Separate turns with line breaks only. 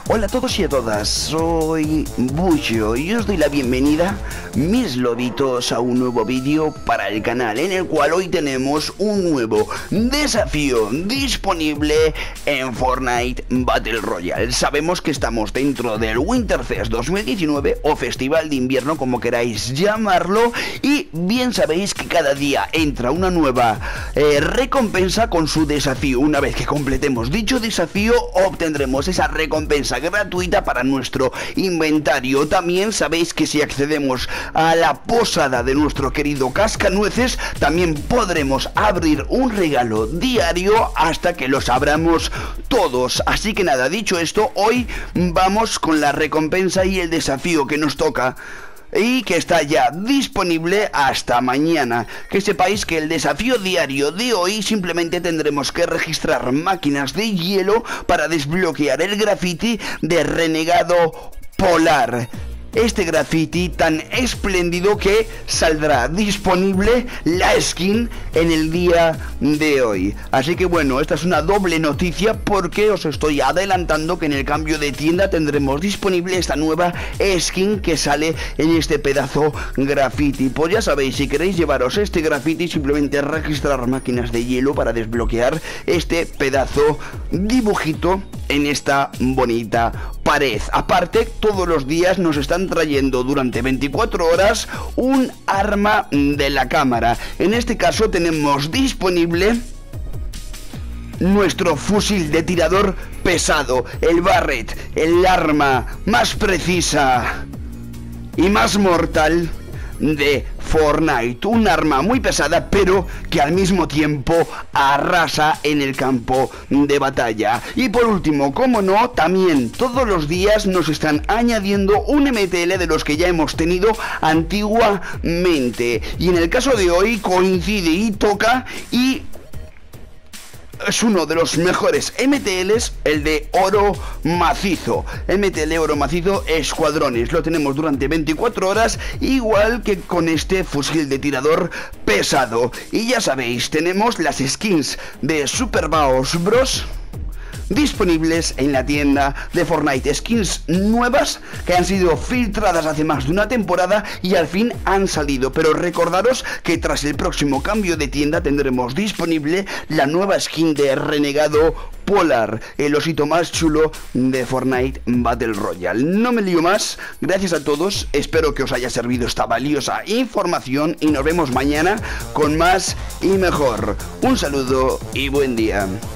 Hola a todos y a todas, soy Bucho y os doy la bienvenida, mis lobitos, a un nuevo vídeo para el canal, en el cual hoy tenemos un nuevo desafío disponible en Fortnite Battle Royale. Sabemos que estamos dentro del Winterfest 2019 o Festival de Invierno, como queráis llamarlo, y bien sabéis que cada día entra una nueva recompensa con su desafío. Una vez que completemos dicho desafío, obtendremos esa recompensa gratuita para nuestro inventario. También sabéis que si accedemos a la posada de nuestro querido Cascanueces, también podremos abrir un regalo diario hasta que los abramos todos. Así que nada, dicho esto, hoy vamos con la recompensa y el desafío que nos toca y que está ya disponible hasta mañana. Que sepáis que el desafío diario de hoy simplemente tendremos que registrar máquinas de hielo para desbloquear el graffiti de Renegado Polar. Este graffiti tan espléndido que saldrá disponible la skin en el día de hoy. Así que bueno, esta es una doble noticia porque os estoy adelantando que en el cambio de tienda tendremos disponible esta nueva skin que sale en este pedazo graffiti. Pues ya sabéis, si queréis llevaros este graffiti, simplemente registrar máquinas de hielo para desbloquear este pedazo dibujito en esta bonita pared. Aparte, todos los días nos están trayendo durante 24 horas un arma de la cámara. En este caso tenemos disponible nuestro fusil de tirador pesado, el Barrett, el arma más precisa y más mortal de Fortnite. Un arma muy pesada, pero que al mismo tiempo arrasa en el campo de batalla. Y por último, como no, también todos los días nos están añadiendo un MTL de los que ya hemos tenido antiguamente. Y en el caso de hoy coincide y toca y es uno de los mejores MTLs, el de oro macizo. MTL oro macizo escuadrones. Lo tenemos durante 24 horas, igual que con este fusil de tirador pesado. Y ya sabéis, tenemos las skins de Super Baos Bros disponibles en la tienda de Fortnite. Skins nuevas que han sido filtradas hace más de una temporada y al fin han salido. Pero recordaros que tras el próximo cambio de tienda tendremos disponible la nueva skin de Renegado Polar, el osito más chulo de Fortnite Battle Royale. No me lío más, gracias a todos, espero que os haya servido esta valiosa información y nos vemos mañana con más y mejor. Un saludo y buen día.